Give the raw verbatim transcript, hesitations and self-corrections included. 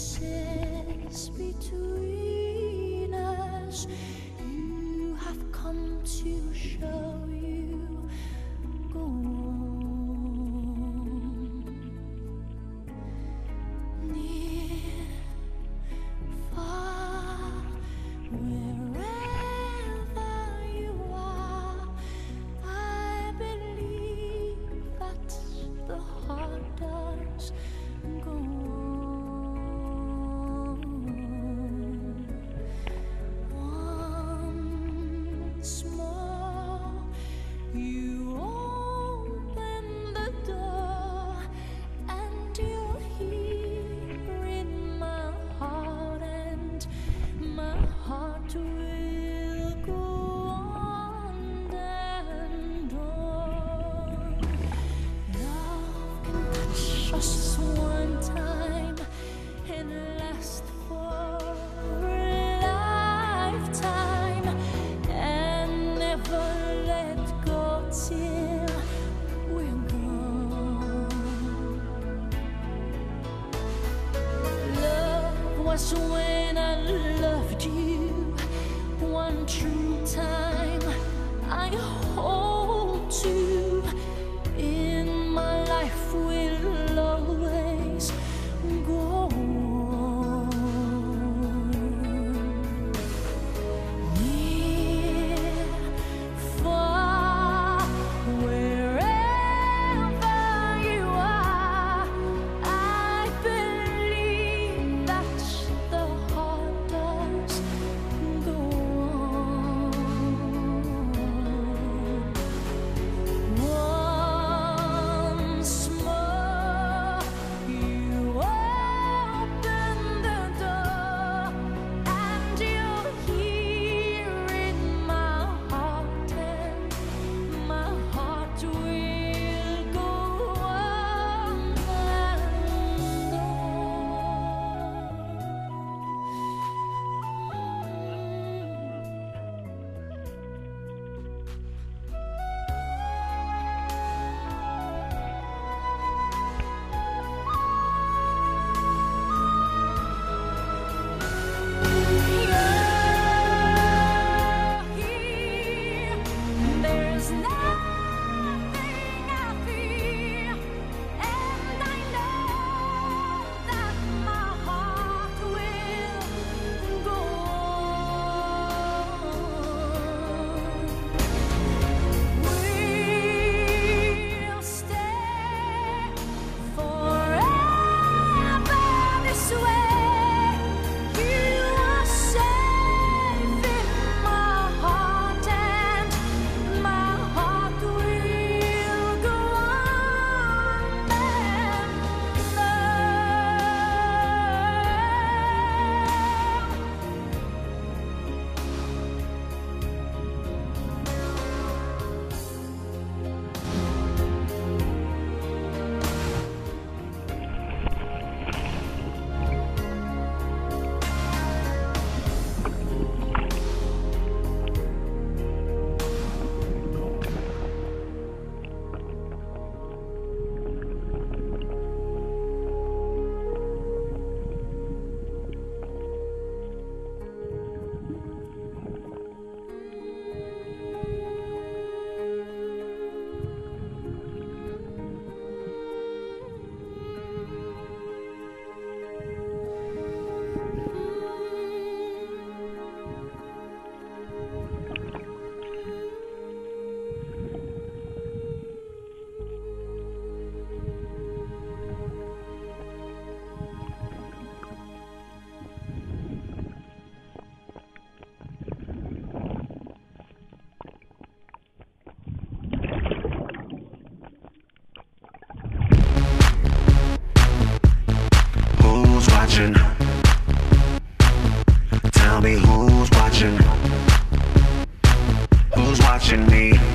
spaces between us. You have come to show you go on. Near, far, wherever you are, I believe that the heart does go on. Once more, you open the door, and you're here in my heart, and my heart will go on and on. Love can touch us one time and last for a lifetime, and never let go till we're gone. Love was when I loved you one true time. I hold to in my life will always go on. Near, far, wherever you are, I believe that the heart does go on. Once more, you open the door, and you're here in my heart, and my heart will go on and there's nothing I fear, and I know that my heart will go on. We'll stay forever this way. You are safe in my heart, and my heart will go on and Who's watching? Tell me who's watching? Who's watching me?